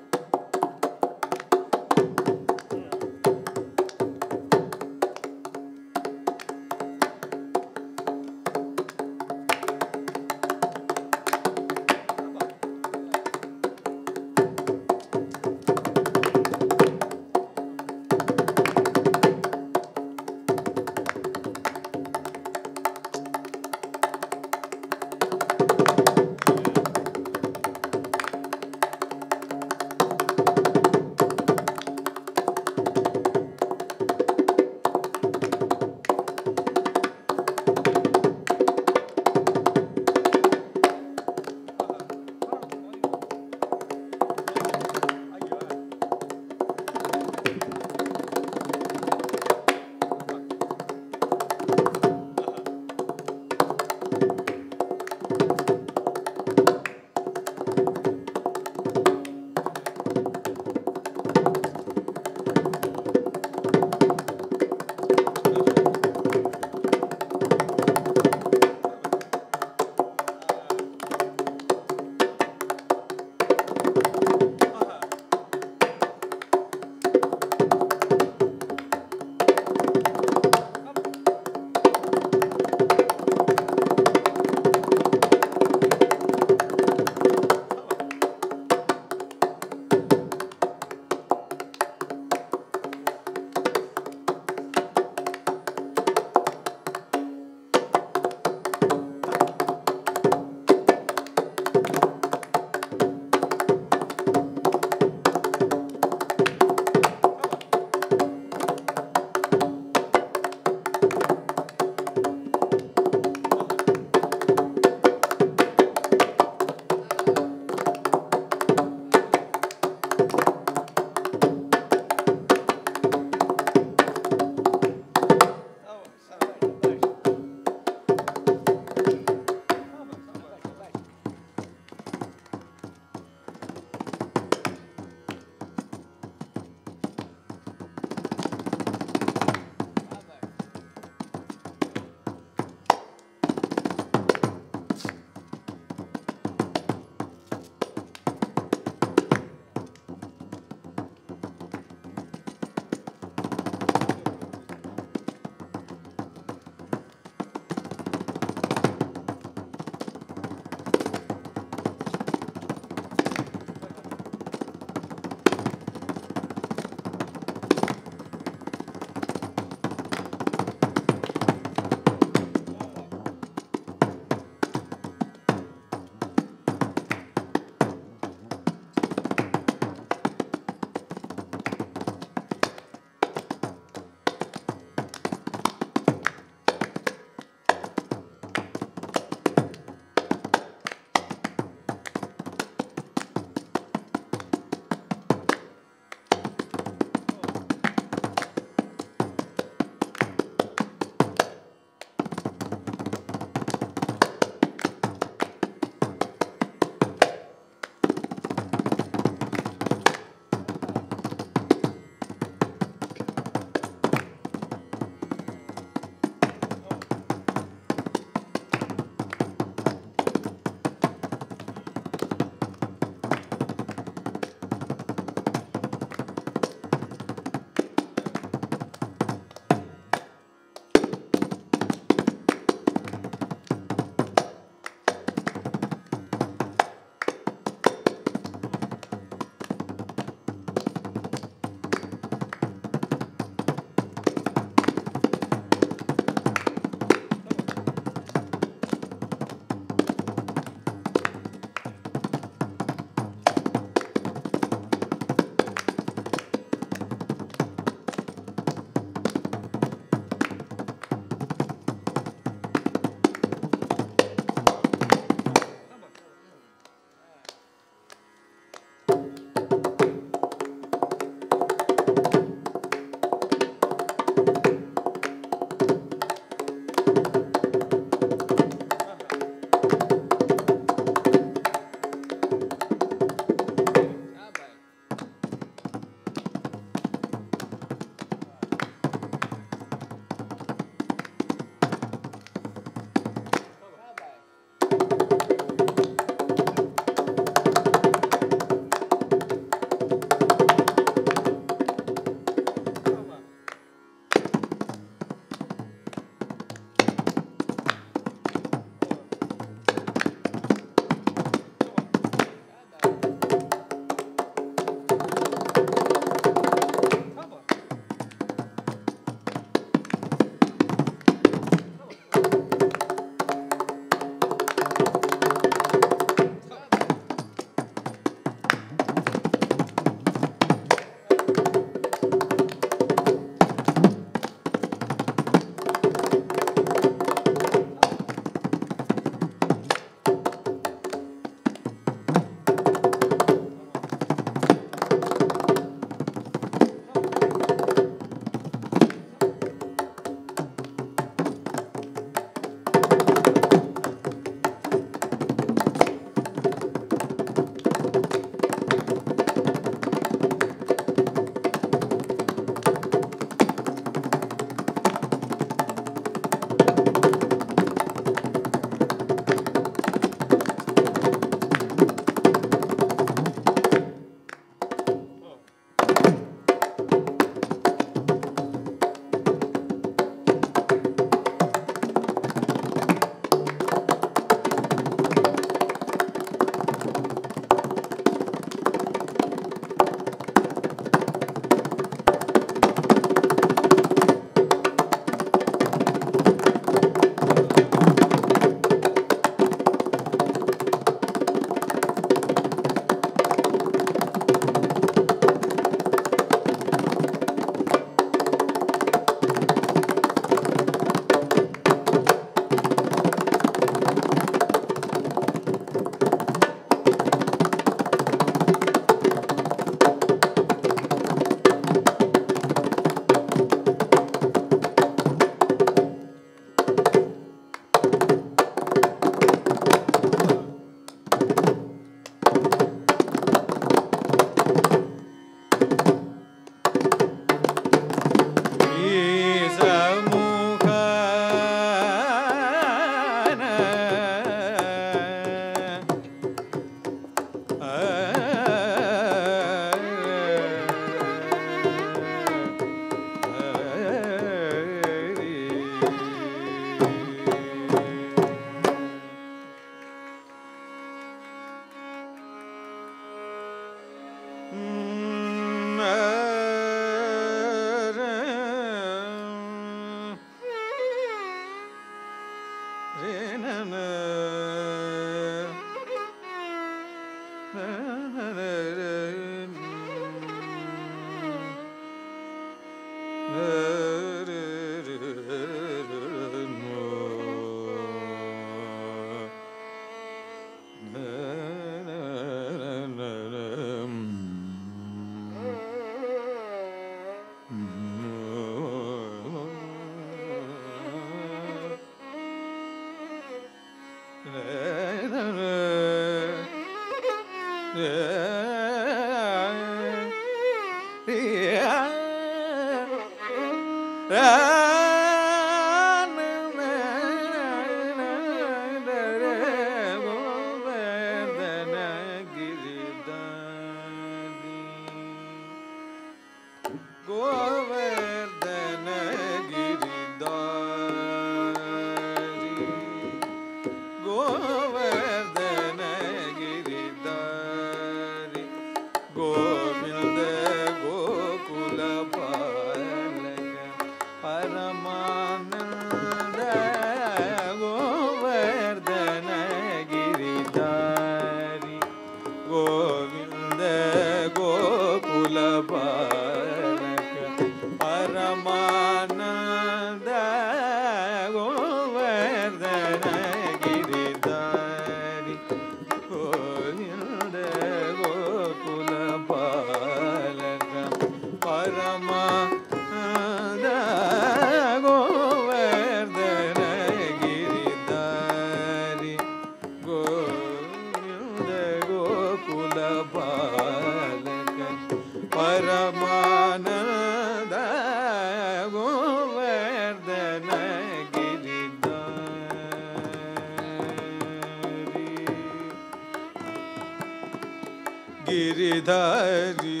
Giridhari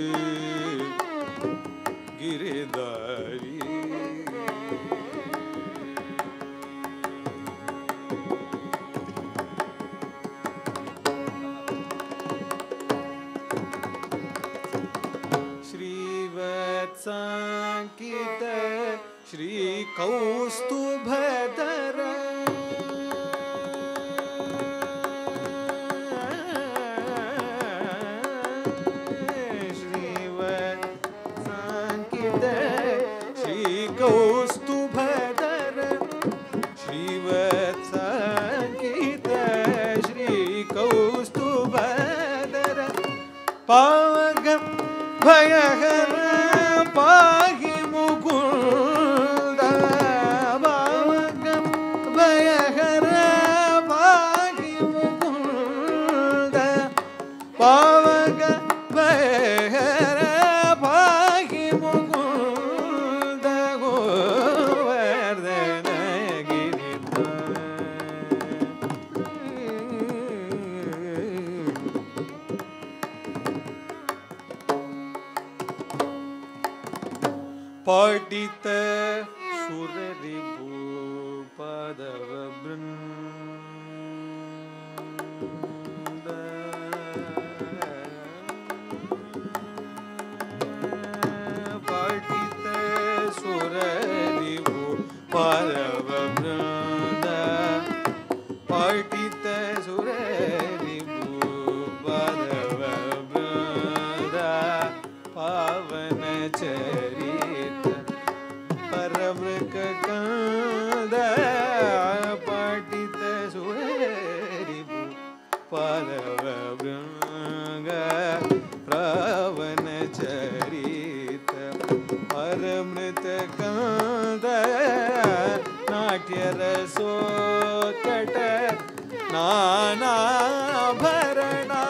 Giridhari श्रीवत्साङ्कित श्रीकौस्तुभधर कौस्तुभधर श्रीवत्साङ्कित श्रीकौस्तुभधर पावकं भयहर पाहि मुकुन्द पावकं भयहर पाहि मुकुन्द पावक भयहर पाहि मुकुन्द पठित सुररिपु पदव वृन्द पठित सुररिपु पदव वृन्द पठित सुररिपु पदव वृन्द पावन चरित परमृक कंद पठित सुररिपु पदव वृन्द रावण चरित परमृत कंद नाट्य रसोत्कट नाना भरणा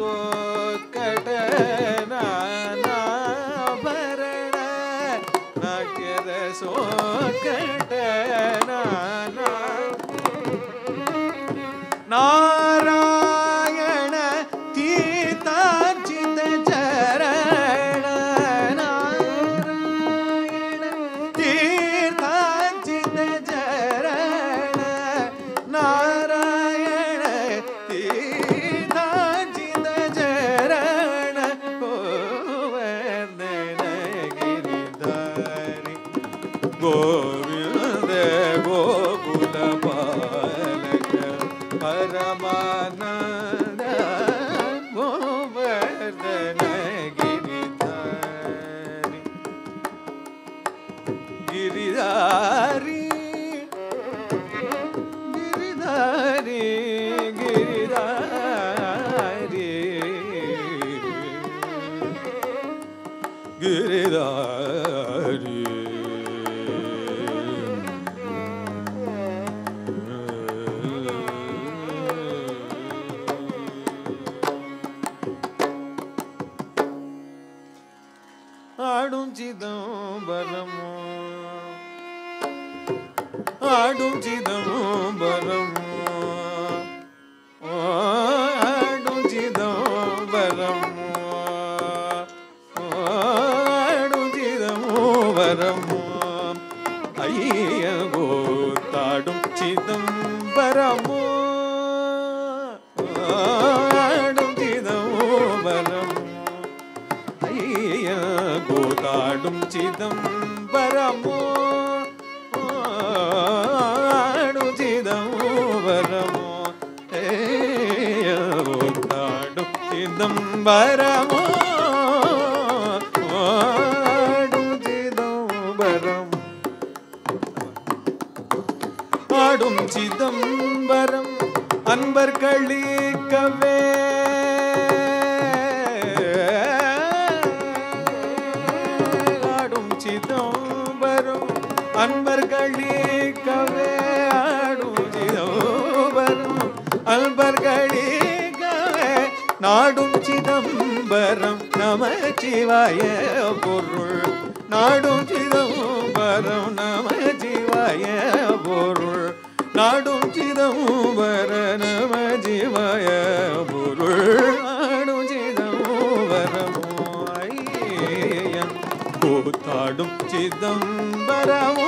नाट्य சோகட நாராயண தீர்த்தார்ச்சித சரண நாராயண தீர்த்தார்ச்சித சரண நாராயண தீர்த்தார்ச்சித சரண கோவர்தன கிரிதாரி கோவிந்த கோகுல பாலக பரமானந்த கோவர்தன கிரிதாரி கிரிதாரி கிரிதாரி கிரிதாரி கிரிதாரி ஆடும் சிதம்பரம் ஆடும் சிதம்பரம் ஆடும் சிதம்பரம் ஆடும் சிதம்பரம் ஐயகோ தாடும் சிதம்பரம் ஆடும் சிதம்பரம் கோதாடும் சிதம்பரமோ ஆடும் சிதம்பரமோ கோதாடும் சிதம்பரமோ ஆடும் சிதம்பரம் ஆடும் சிதம்பரம் அன்பர் களிக்கவே சிதம்பரம் அன்பர் களிக்கவே ஆடும் சிதம்பரம் அன்பர் களிக்கவே நாடும் சிதம்பரம் நமச்சிவாய பொருள் நாடும் சிதம்பரம் நமச்சிவாய பொருள் நாடும் சிதம்பர நமச்சிவாய பொருள் நாடும் சிதம்பரம் கூத்தாடும் சிதம்பரம்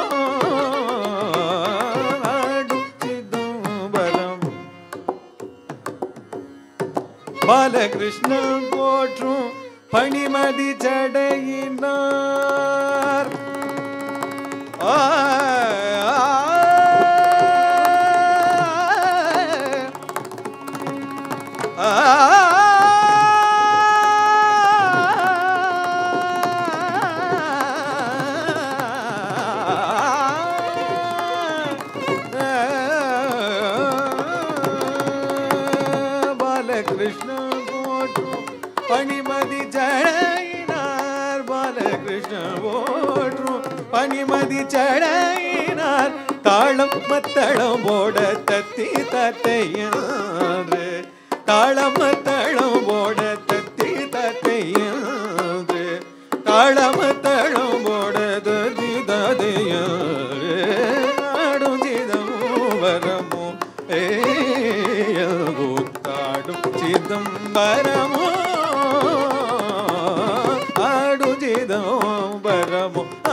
ஆடும் சிதம்பரம் பாலகிருஷ்ண போற்றும் பணிமதி சடையினார் ஆ பாலகிருஷ்ண போற்றும் பணிமதி சடையினார் பாலகிருஷ்ண போற்றும் பணிமதி சடையினார் தாளம் மத்தளம் போட தத்தி தத்தையாறு தாளம் மத்தளம் போட தத்தி தத்தையாறு தாளம் மத்தளம் போட தத்தி தத்தையாறு ஆடும் சிதம்பரமோ ஏடும் சிதம்பரமோ ஆடும் சிதம்பரமோ